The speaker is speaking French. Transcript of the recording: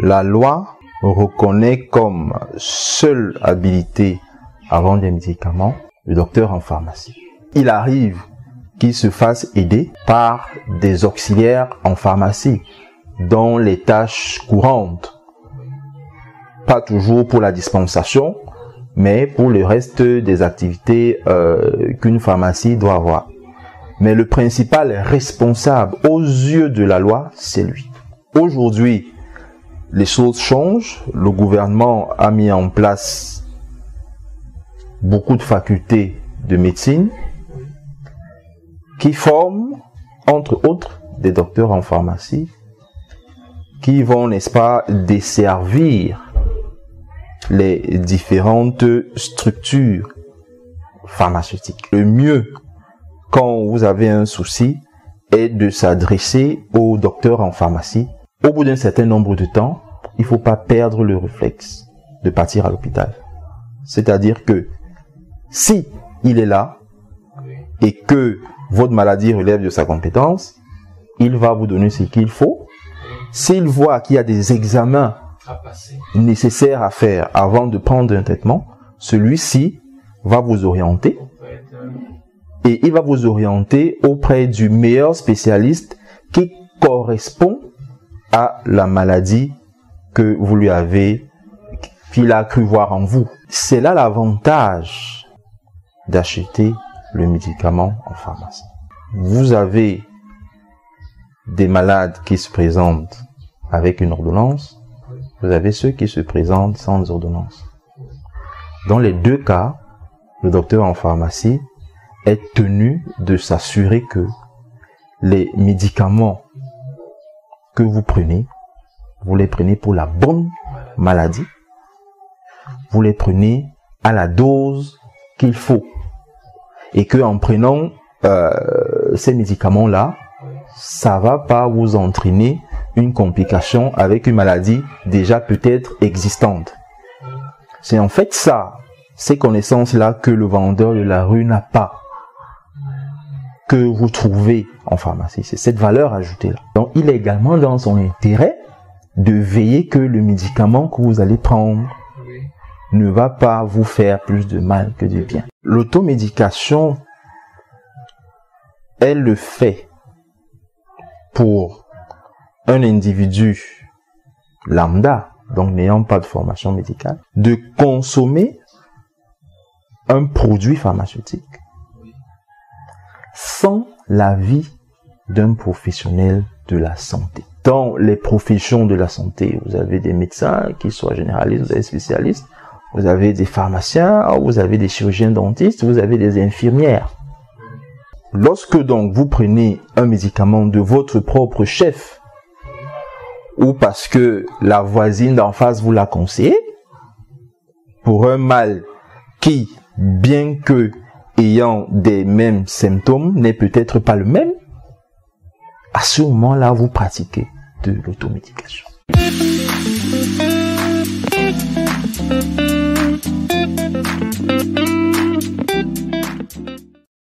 la loi reconnaît comme seule habilité à vendre des médicaments le docteur en pharmacie. Il arrive qu'il se fasse aider par des auxiliaires en pharmacie dans les tâches courantes. Pas toujours pour la dispensation, mais pour le reste des activités qu'une pharmacie doit avoir. Mais le principal responsable aux yeux de la loi, c'est lui. Aujourd'hui, les choses changent. Le gouvernement a mis en place beaucoup de facultés de médecine qui forment, entre autres, des docteurs en pharmacie qui vont, n'est-ce pas, desservir les différentes structures pharmaceutiques. Le mieux, quand vous avez un souci, est de s'adresser au docteur en pharmacie. Au bout d'un certain nombre de temps, il ne faut pas perdre le réflexe de partir à l'hôpital. C'est-à-dire que si il est là et que votre maladie relève de sa compétence, il va vous donner ce qu'il faut. S'il voit qu'il y a des examens nécessaires à faire avant de prendre un traitement, celui-ci va vous orienter. Et il va vous orienter auprès du meilleur spécialiste qui correspond à la maladie que vous lui avez, qu'il a cru voir en vous. C'est là l'avantage d'acheter le médicament en pharmacie. Vous avez des malades qui se présentent avec une ordonnance, vous avez ceux qui se présentent sans ordonnance. Dans les deux cas, le docteur en pharmacie est tenu de s'assurer que les médicaments que vous les prenez pour la bonne maladie, vous les prenez à la dose qu'il faut. Et que en prenant ces médicaments-là, ça va pas vous entraîner une complication avec une maladie déjà peut-être existante. C'est en fait ça, ces connaissances-là que le vendeur de la rue n'a pas, que vous trouvez en pharmacie. C'est cette valeur ajoutée-là. Donc, il est également dans son intérêt de veiller que le médicament que vous allez prendre ne va pas vous faire plus de mal que de bien. L'automédication est le fait pour un individu lambda, donc n'ayant pas de formation médicale, de consommer un produit pharmaceutique sans l'avis d'un professionnel de la santé. Dans les professions de la santé, vous avez des médecins qui soient généralistes, vous avez des spécialistes, vous avez des pharmaciens, vous avez des chirurgiens dentistes, vous avez des infirmières. Lorsque donc vous prenez un médicament de votre propre chef, ou parce que la voisine d'en face vous l'a conseillé, pour un mal qui, bien que ayant des mêmes symptômes, n'est peut-être pas le même, à ce moment-là, vous pratiquez de l'automédication.